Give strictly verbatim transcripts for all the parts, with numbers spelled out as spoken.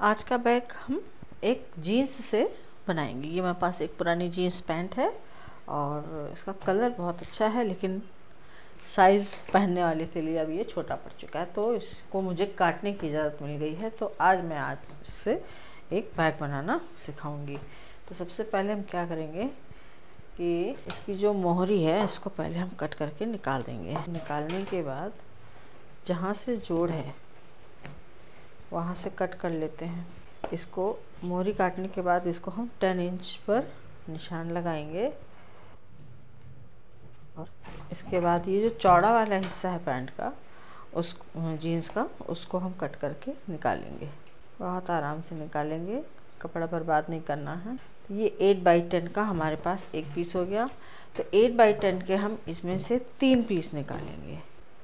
आज का बैग हम एक जीन्स से बनाएंगे। ये मेरे पास एक पुरानी जीन्स पैंट है और इसका कलर बहुत अच्छा है, लेकिन साइज़ पहनने वाले के लिए अब ये छोटा पड़ चुका है, तो इसको मुझे काटने की इजाज़त मिल गई है। तो आज मैं आज इससे एक बैग बनाना सिखाऊंगी। तो सबसे पहले हम क्या करेंगे कि इसकी जो मोहरी है इसको पहले हम कट करके निकाल देंगे। निकालने के बाद जहाँ से जोड़ है वहाँ से कट कर लेते हैं। इसको मोहरी काटने के बाद इसको हम टेन इंच पर निशान लगाएंगे और इसके बाद ये जो चौड़ा वाला हिस्सा है पैंट का, उस जीन्स का, उसको हम कट करके निकालेंगे। बहुत आराम से निकालेंगे, कपड़ा बर्बाद नहीं करना है। ये एट बाई टेन का हमारे पास एक पीस हो गया। तो एट बाई टेन के हम इसमें से तीन पीस निकालेंगे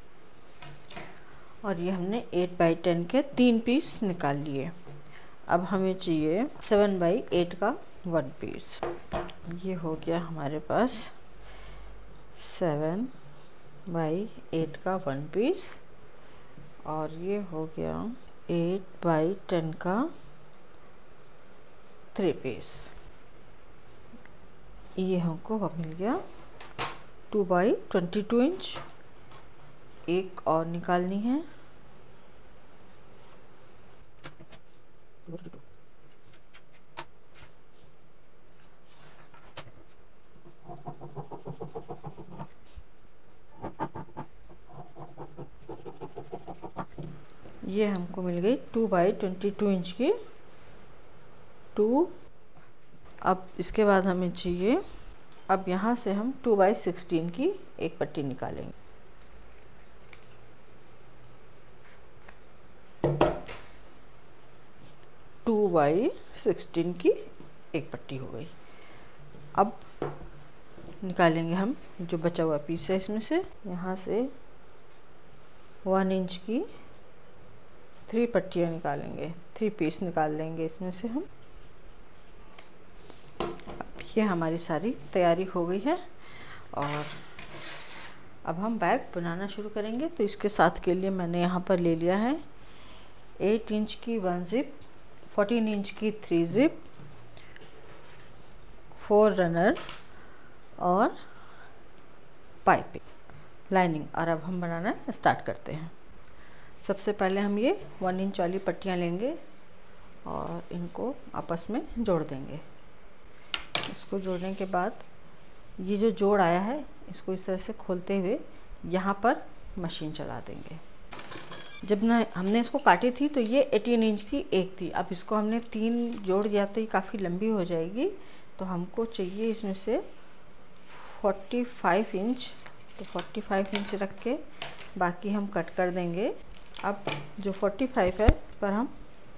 और ये हमने एट बाई टेन के तीन पीस निकाल लिए। अब हमें चाहिए सेवन बाई एट का वन पीस। ये हो गया हमारे पास सेवन बाई एट का वन पीस और ये हो गया एट बाई टेन का थ्री पीस। ये हमको मिल गया two by twenty two inch. एक और निकालनी है। ये हमको मिल गई two by twenty two inch की टू। अब इसके बाद हमें चाहिए, अब यहाँ से हम टू बाई सिक्सटीन की एक पट्टी निकालेंगे। टू बाई सिक्सटीन की एक पट्टी हो गई। अब निकालेंगे हम जो बचा हुआ पीस है इसमें से। यहाँ से वन इंच की थ्री पट्टियाँ निकालेंगे, थ्री पीस निकाल लेंगे इसमें से हम। अब ये हमारी सारी तैयारी हो गई है और अब हम बैग बनाना शुरू करेंगे। तो इसके साथ के लिए मैंने यहाँ पर ले लिया है एट इंच की वन जिप, फोर्टीन इंच की थ्री जिप, फोर रनर और पाइपिंग लाइनिंग। और अब हम बनाना स्टार्ट करते हैं। सबसे पहले हम ये वन इंच वाली पट्टियाँ लेंगे और इनको आपस में जोड़ देंगे। इसको जोड़ने के बाद ये जो जोड़ आया है इसको इस तरह से खोलते हुए यहाँ पर मशीन चला देंगे। जब ना हमने इसको काटी थी तो ये एटीन इंच की एक थी। अब इसको हमने तीन जोड़ दिया तो ये काफ़ी लंबी हो जाएगी। तो हमको चाहिए इसमें से फोर्टी फाइव इंच। तो फोर्टी फाइव इंच रख के बाकी हम कट कर देंगे। अब जो फोर्टी फाइव है पर हम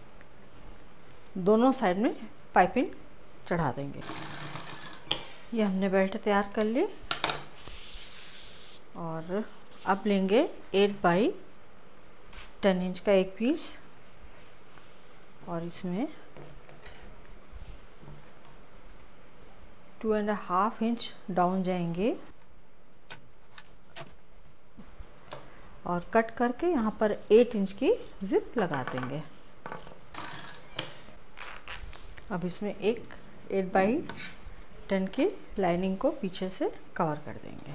दोनों साइड में पाइपिंग चढ़ा देंगे। ये हमने बेल्ट तैयार कर ली और अब लेंगे एट बाई टेन इंच का एक पीस और इसमें two and half inch down जाएंगे और कट करके यहाँ पर एट इंच की जिप लगा देंगे। अब इसमें एक एट बाई टेन की लाइनिंग को पीछे से कवर कर देंगे।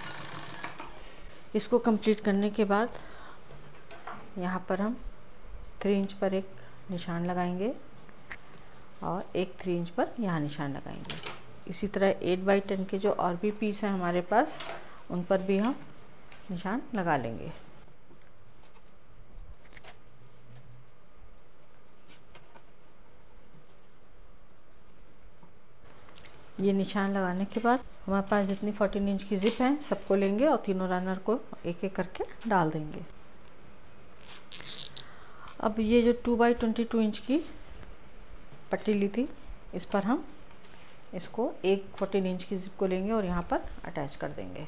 इसको कंप्लीट करने के बाद यहाँ पर हम थ्री इंच पर एक निशान लगाएंगे और एक थ्री इंच पर यहाँ निशान लगाएंगे। इसी तरह एट बाई टेन के जो और भी पीस हैं हमारे पास उन पर भी हम निशान लगा लेंगे। ये निशान लगाने के बाद हमारे पास जितनी फोर्टीन इंच की जिप है सबको लेंगे और तीनों रनर को एक एक करके डाल देंगे। अब ये जो two by twenty two inch की पट्टी ली थी इस पर हम इसको एक फोर्टीन इंच की जिप को लेंगे और यहाँ पर अटैच कर देंगे।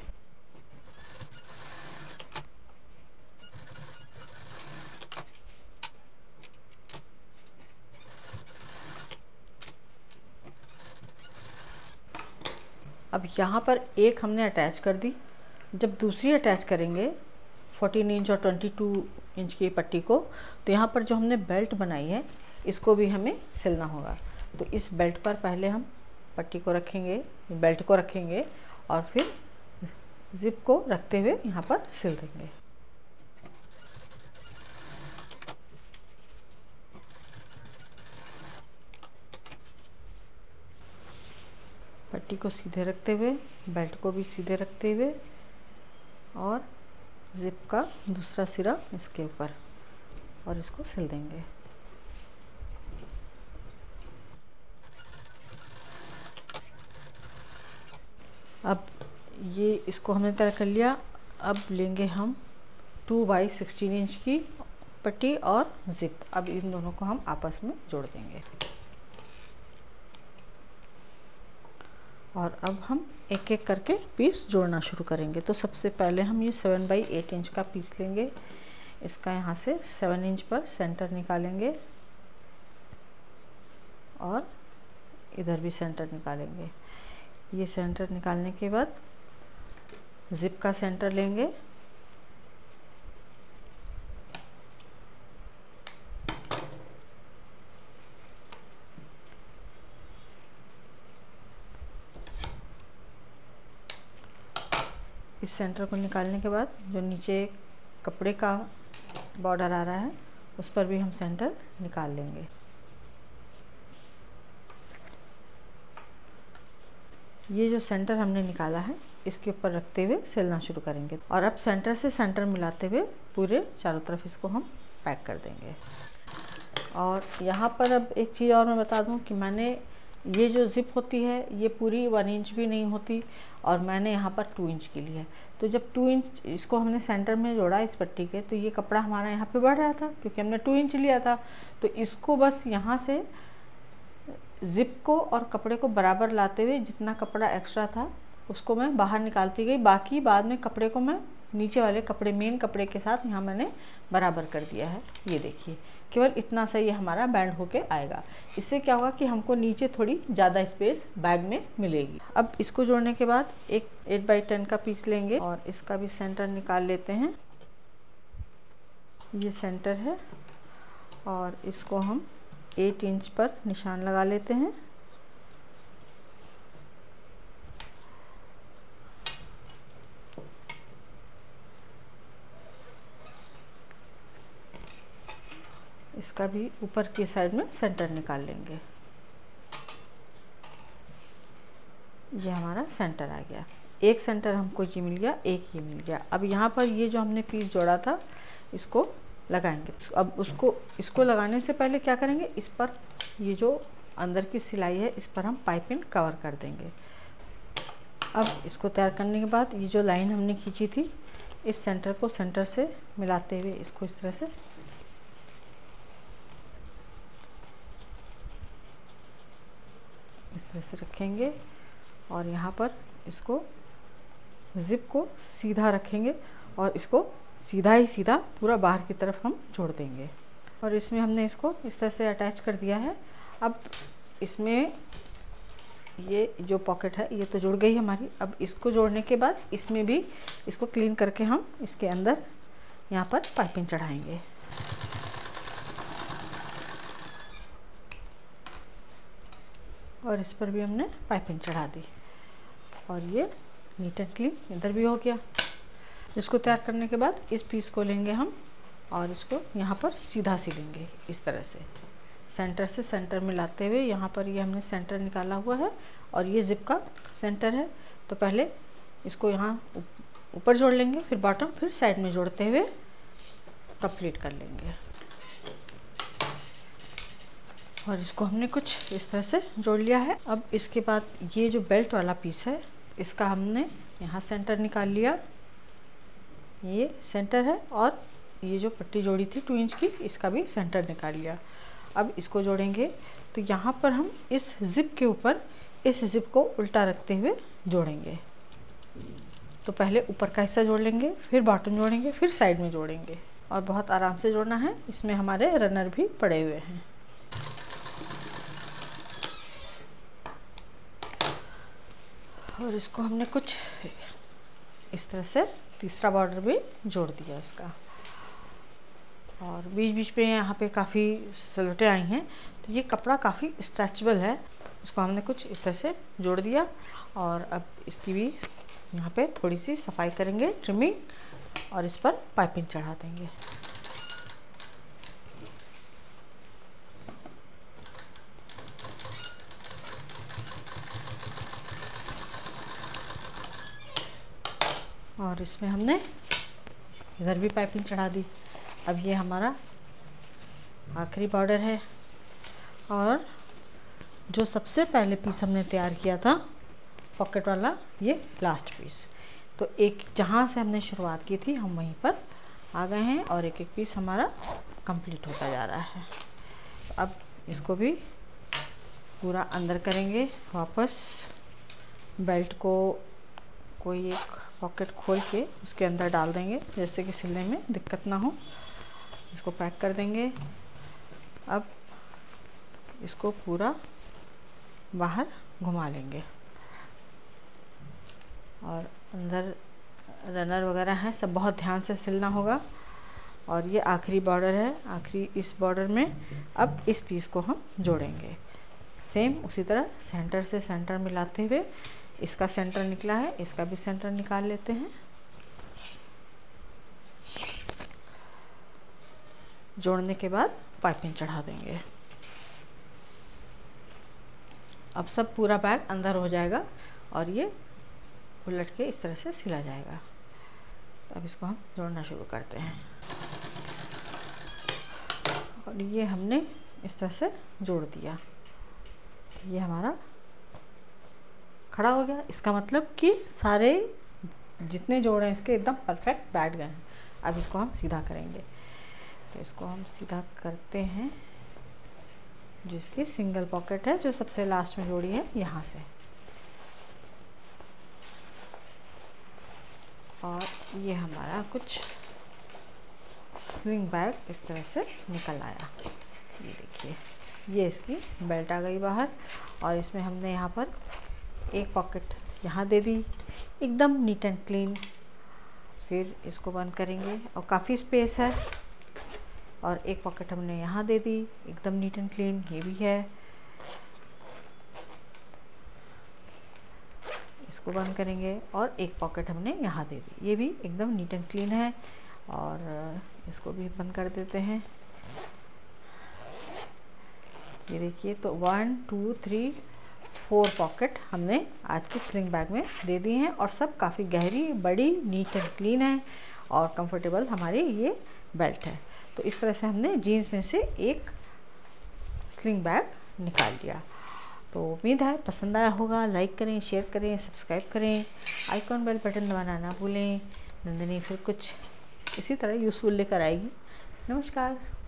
अब यहाँ पर एक हमने अटैच कर दी। जब दूसरी अटैच करेंगे फोर्टीन इंच और ट्वेंटी टू इंच की पट्टी को, तो यहाँ पर जो हमने बेल्ट बनाई है इसको भी हमें सिलना होगा। तो इस बेल्ट पर पहले हम पट्टी को रखेंगे, बेल्ट को रखेंगे और फिर जिप को रखते हुए यहाँ पर सिल देंगे। पट्टी को सीधे रखते हुए, बेल्ट को भी सीधे रखते हुए और जिप का दूसरा सिरा इसके ऊपर और इसको सिल देंगे। अब ये इसको हमने तैयार कर लिया। अब लेंगे हम टू बाई सिक्सटीन इंच की पट्टी और जिप। अब इन दोनों को हम आपस में जोड़ देंगे और अब हम एक एक करके पीस जोड़ना शुरू करेंगे। तो सबसे पहले हम ये सेवन बाई एट इंच का पीस लेंगे। इसका यहाँ से सेवन इंच पर सेंटर निकालेंगे और इधर भी सेंटर निकालेंगे। ये सेंटर निकालने के बाद जिप का सेंटर लेंगे इस सेंटर को निकालने के बाद जो नीचे कपड़े का बॉर्डर आ रहा है उस पर भी हम सेंटर निकाल लेंगे। ये जो सेंटर हमने निकाला है इसके ऊपर रखते हुए सिलना शुरू करेंगे और अब सेंटर से सेंटर मिलाते हुए पूरे चारों तरफ इसको हम पैक कर देंगे। और यहाँ पर अब एक चीज़ और मैं बता दूँ कि मैंने ये जो जिप होती है ये पूरी वन इंच भी नहीं होती और मैंने यहाँ पर टू इंच की ली है। तो जब टू इंच इसको हमने सेंटर में जोड़ा इस पट्टी के, तो ये कपड़ा हमारा यहाँ पे बढ़ रहा था क्योंकि हमने टू इंच लिया था। तो इसको बस यहाँ से जिप को और कपड़े को बराबर लाते हुए जितना कपड़ा एक्स्ट्रा था उसको मैं बाहर निकालती गई। बाकी बाद में कपड़े को मैं नीचे वाले कपड़े मेन कपड़े के साथ यहाँ मैंने बराबर कर दिया है। ये देखिए केवल इतना सा ये हमारा बैंड होके आएगा। इससे क्या होगा कि हमको नीचे थोड़ी ज़्यादा स्पेस बैग में मिलेगी। अब इसको जोड़ने के बाद एक एट बाई टेन का पीस लेंगे और इसका भी सेंटर निकाल लेते हैं। ये सेंटर है और इसको हम एट इंच पर निशान लगा लेते हैं। इसका भी ऊपर की साइड में सेंटर निकाल लेंगे। ये हमारा सेंटर आ गया। एक सेंटर हमको ये मिल गया, एक ये मिल गया। अब यहाँ पर ये जो हमने पीस जोड़ा था इसको लगाएंगे। अब उसको इसको लगाने से पहले क्या करेंगे, इस पर ये जो अंदर की सिलाई है इस पर हम पाइपिंग कवर कर देंगे। अब इसको तैयार करने के बाद ये जो लाइन हमने खींची थी इस सेंटर को सेंटर से मिलाते हुए इसको इस तरह से इस तरह से रखेंगे और यहाँ पर इसको जिप को सीधा रखेंगे और इसको सीधा ही सीधा पूरा बाहर की तरफ हम जोड़ देंगे। और इसमें हमने इसको इस तरह से अटैच कर दिया है। अब इसमें ये जो पॉकेट है ये तो जुड़ गई हमारी। अब इसको जोड़ने के बाद इसमें भी इसको क्लीन करके हम इसके अंदर यहाँ पर पाइपिंग चढ़ाएंगे। और इस पर भी हमने पाइपिंग चढ़ा दी और ये नीट एंड क्लीन इधर भी हो गया। इसको तैयार करने के बाद इस पीस को लेंगे हम और इसको यहाँ पर सीधा सिलेंगे इस तरह से सेंटर से सेंटर मिलाते हुए। यहाँ पर ये हमने सेंटर निकाला हुआ है और ये जिप का सेंटर है। तो पहले इसको यहाँ ऊपर जोड़ लेंगे, फिर बॉटम, फिर साइड में जोड़ते हुए कंप्लीट कर लेंगे। और इसको हमने कुछ इस तरह से जोड़ लिया है। अब इसके बाद ये जो बेल्ट वाला पीस है इसका हमने यहाँ सेंटर निकाल लिया, ये सेंटर है। और ये जो पट्टी जोड़ी थी टू इंच की इसका भी सेंटर निकाल लिया। अब इसको जोड़ेंगे तो यहाँ पर हम इस जिप के ऊपर इस जिप को उल्टा रखते हुए जोड़ेंगे। तो पहले ऊपर का हिस्सा जोड़ लेंगे, फिर बॉटम जोड़ेंगे, फिर साइड में जोड़ेंगे और बहुत आराम से जोड़ना है। इसमें हमारे रनर भी पड़े हुए हैं। और इसको हमने कुछ इस तरह से तीसरा बॉर्डर भी जोड़ दिया इसका। और बीच बीच पे यहाँ पे काफ़ी सलवटें आई हैं, तो ये कपड़ा काफ़ी स्ट्रेचेबल है। इसको हमने कुछ इस तरह से जोड़ दिया और अब इसकी भी यहाँ पे थोड़ी सी सफाई करेंगे, ट्रिमिंग, और इस पर पाइपिंग चढ़ा देंगे। और इसमें हमने इधर भी पाइपिंग चढ़ा दी। अब ये हमारा आखिरी बॉर्डर है और जो सबसे पहले पीस हमने तैयार किया था पॉकेट वाला, ये लास्ट पीस। तो एक जहाँ से हमने शुरुआत की थी हम वहीं पर आ गए हैं और एक एक पीस हमारा कंप्लीट होता जा रहा है। तो अब इसको भी पूरा अंदर करेंगे वापस। बेल्ट को कोई एक पॉकेट खोल के उसके अंदर डाल देंगे, जैसे कि सिलने में दिक्कत ना हो। इसको पैक कर देंगे। अब इसको पूरा बाहर घुमा लेंगे और अंदर रनर वगैरह है, सब बहुत ध्यान से सिलना होगा। और ये आखिरी बॉर्डर है, आखिरी इस बॉर्डर में अब इस पीस को हम जोड़ेंगे। सेम उसी तरह सेंटर से सेंटर मिलाते हुए, इसका सेंटर निकला है, इसका भी सेंटर निकाल लेते हैं। जोड़ने के बाद पाइपिंग चढ़ा देंगे। अब सब पूरा बैग अंदर हो जाएगा और ये उलट के इस तरह से सिला जाएगा। तो अब इसको हम जोड़ना शुरू करते हैं और ये हमने इस तरह से जोड़ दिया। ये हमारा खड़ा हो गया। इसका मतलब कि सारे जितने जोड़ हैं इसके एकदम परफेक्ट बैठ गए हैं। अब इसको हम सीधा करेंगे। तो इसको हम सीधा करते हैं, जिसकी सिंगल पॉकेट है जो सबसे लास्ट में जोड़ी है, यहाँ से। और ये हमारा कुछ स्लिंग बैग इस तरह से निकल आया। ये देखिए, ये इसकी बेल्ट आ गई बाहर और इसमें हमने यहाँ पर एक पॉकेट यहाँ दे दी, एकदम नीट एंड क्लीन। फिर इसको बंद करेंगे और काफ़ी स्पेस है। और एक पॉकेट हमने यहाँ दे दी, एकदम नीट एंड क्लीन, ये भी है। इसको बंद करेंगे और एक पॉकेट हमने यहाँ दे दी, ये भी एकदम नीट एंड क्लीन है। और इसको भी बंद कर देते हैं। ये देखिए, तो one two three four pocket हमने आज की स्लिंग बैग में दे दी हैं और सब काफ़ी गहरी, बड़ी, नीट एंड क्लीन है और कंफर्टेबल हमारी ये बेल्ट है। तो इस तरह से हमने जीन्स में से एक स्लिंग बैग निकाल लिया। तो उम्मीद है पसंद आया होगा। लाइक करें, शेयर करें, सब्सक्राइब करें, आइकॉन बेल बटन दबाना ना भूलें। नंदिनी फिर कुछ इसी तरह यूज़फुल लेकर आएगी। नमस्कार।